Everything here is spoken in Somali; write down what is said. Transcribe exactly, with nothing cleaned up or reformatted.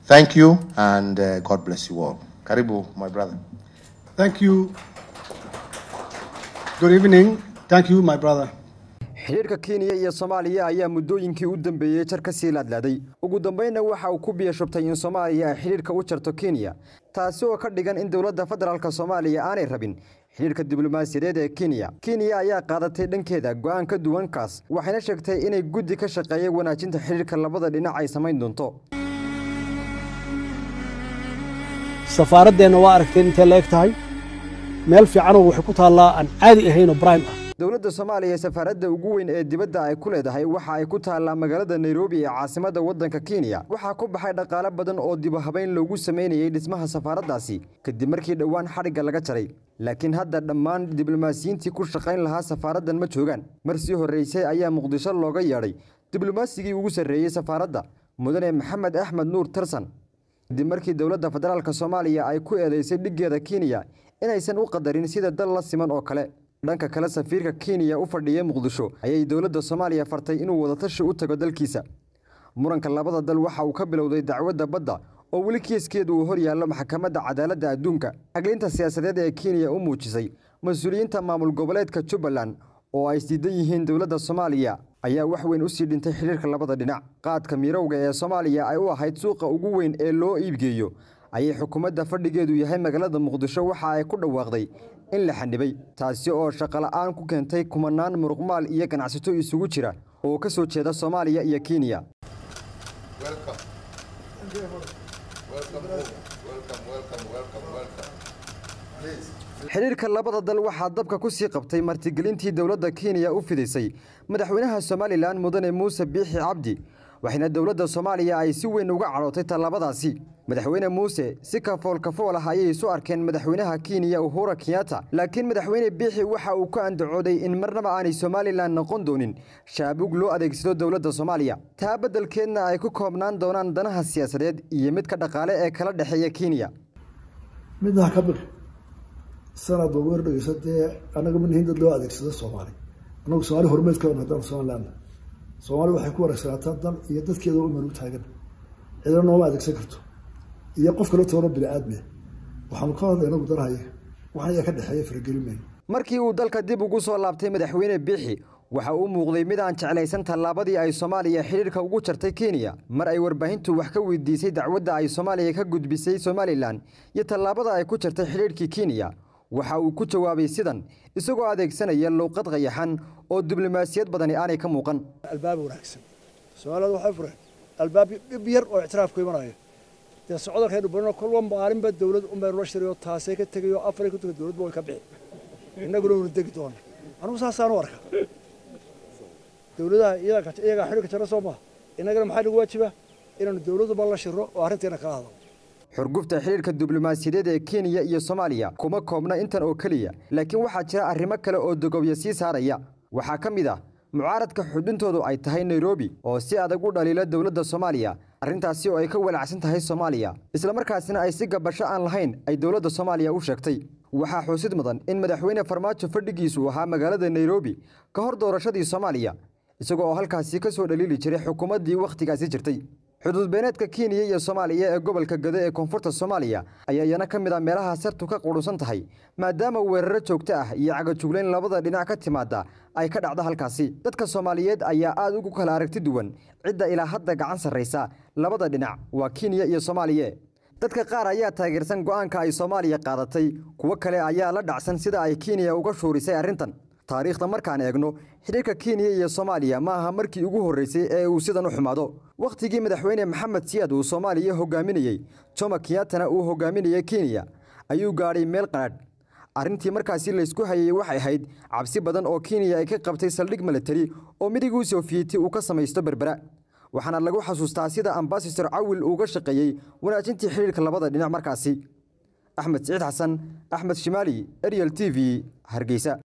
Thank you, and uh, God bless you all. Karibu, my brother. Thank you. Good evening. Thank you, my brother. xiriirka Kenya iyo Soomaaliya ayaa muddooyinkii u dambeeyay jar ka sii laadlaaday ugu dambeynna waxa uu ku biyashubtay in Soomaaliya xiriirka u jarto Kenya taasi oo ka dhigan in dawladda federaalka Soomaaliya aanay rabin xiriirka diblomaasiyadeed ee Kenya Kenya ayaa qaadatay dhankeeda go'aan ka duwan kaas waxayna sheegtay inay guddi ka shaqeeyay wanaajinta xiriirka labada dhinac ay sameyn doonto safaaraddeena waa aragteen intee la eg tahay meel fiican oo wax ku taala aan caadi ahayn oo prime ah dawladda Soomaaliya safaaradda ugu weyn ee dibadda ay ku leedahay waxa ay ku taala magaalada Nairobi ee caasimadda waddanka Kenya waxa ku baxay dhaqaale badan oo dib u habeyn loogu sameeyay dhismaha safaaraddaasi kadib markii dhawaan xariga laga jaray laakiin hadda dhammaan diblomaasiyiintii ku shaqayn lahaa safaaraddan ma joogaan markii horeysay ayaa Muqdisho looga yeeray diblomaasiga ugu sareeyay safaaradda mudane Maxamed Axmed Nuur Tarsan kadib markii dawladda federaalka Soomaaliya ay ku eedeysay dhigeeda Kenya inaysan u qadarin sida dal la siman oo kale dhanka kale safiirka Kenya u fadhiyay Muqdisho ayay dawladda Soomaaliya fartay inuu wada tashi u tago dalkiisa muranka labada dal waxa uu ka bilowday dacwadda badda oo wali kiiskeedu uu hor yaalo maxkamadda cadaaladda adduunka aglinta siyaasadeed ee Kenya u muujisay mas'uuliyiinta maamul goboleedka Jubaland oo ay sidan yihiin dawladda Soomaaliya ayaa wax weyn u sii dhintay xiriirka labada dhinac qaadka miirowga ee Soomaaliya ay u ahayd suuqa ugu weyn ee loo iibgeeyo ayay xukuumadda fadhigeedu yahay magaalada Muqdisho waxa ay ku dhawaaqday in la xanibay taasi oo shaqo la'aan ku keentay kumanaan muruqmaal iyo ganacsato isugu jira oo ka soo jeeda Soomaaliya iyo Kenya Welcome. Welcome, welcome, welcome, welcome, welcome. Please. xiriirka labada dal waxa dabka ku sii qabtay martigelintii dawladda Kenya u fidisay madaxweynaha Somaliland mudane Muuse Biixi Cabdi waxayna dawladda Soomaaliya ay si weyn uga carootay talabadaasi madaxweyne Muuse si ka fool ka fool ah ayay soo arkeen madaxweynaha Kenya Uhuru Kenyatta laakiin madaxweyne Biixi waxa uu ka andacooday in marnaba aanay Somaliland noqon doonin shaabug loo adeegsado dawladda Soomaaliya taa beddelkeedna ay ku koobnaan doonaan danaha siyaasadeed iyo mid ka dhaqaale ee kala dhaxeeya Kenya midna ka bir sanad oo weer dhageysatay anaga min hinda loo adeegsado Soomaali anagu Soomaali hormeedka oo hadda Somaliland Soomaali waxay ku waraysantaa dal iyo dadkeeda u maru taagan cidna nooma adeegsan karto iyo qof kale toona bini'aadmi waxaan ka hadlaynaa ugu darahay waxa ka dhaxeeya faragelin markii uu dalka dib ugu soo laabtay madaxweyne Biixi waxa uu muuqday mid aan jeclaysan tallaabadii ay Soomaaliya xiriirka ugu jartay Kenya mar ay warbaahintu wax ka weydiisay dacwadda ay Soomaaliya ka gudbisay Somaliland iyo tallaabada ay ku jartay xiriirkii Kenya waxa uu ku jawaabay sidan isagoo adeegsanaya luqad qayaxan oo diblomaasiyad badani aanay ka muuqan albaab wanaagsan Soomaalidu waxay fureen albaab dhib yar oo ictiraaf ku imanaya de socodka inuu barno kulwan baarin ba dawlad u meel loo shiriyo taasay ka tagayo Afrika ku dawlad boo ka bixi inaguna uu degi doona anu saasaan u arka dawladda iyaga iyaga xiriirka jara Soomaa inagana maxay lagu waajiba inaanu dawladdu bal la shiro oo arrinteena kala hadlo xurgufta xiriirka diblomaasiyadeed ee Kenya iyo Soomaaliya kuma koobna intan oo kaliya laakiin waxa jira arrimo kale oo dogobya sii saaraya waxa kamid ah mucaaradka xudintoodu ay tahay Nairobi oo si adag u dhaliila dawladda Soomaaliya arrintaasi oo ay ka walacsan tahay Soomaaliya isla markaasina ay si gabasho aan lahayn ay dawladda Soomaaliya u sheegtay waxa xusid mudan in madaxweyne Farmaajo fadhigiisu ahaa magaalada Nairobi ka hor doorashadii Soomaaliya isagoo halkaasi ka soo dhaliili jiray xukuumaddii waqtigaasi jirtay xuduud beeneedka Kenya iyo Soomaaliya ee gobolka Gado ee koonfurta Soomaaliya ayaa yana kamid ah meelaha sartu ka qurusan tahay maadaama weeraro joogto ah iyo cagajugleyn labada dhinac ka timaada ay ka dhacdo halkaasi dadka Soomaaliyeed ayaa aad ugu kala aragti duwan cidda ilaa hadda gacan sareysa labada dhinac waa Kenya iyo Soomaaliya dadka qaar ayaa taageersan go'aanka ay Soomaaliya qaadatay kuwa kale ayaa la dhacsan sida ay Kenya uga shoorisay arrintan taariikhda markaan eegno xiriirka Kenya iyo Soomaaliya ma aha markii ugu horeysay ee uu sidan u xumaado waqtigii madaxweyne Maxamed Siyaad uu Soomaaliya hogaaminayay Jomo Kenyatta uu hogaaminayay Kenya ayuu gaaray meel qaraad arrintii markaasi la isku hayay waxay ahayd cabsi badan oo Kenya ay ka qabtay saldhig military oo midowga Soviyeeti uu ka sameeysto Berbera waxaana lagu xasuustaa sida ambassador Awil uga shaqeeyay wanaajintii xiriirka labada dhinac markaasi Axmed Saciid Xasan Axmed Shimaali Ariel T V Hargeysa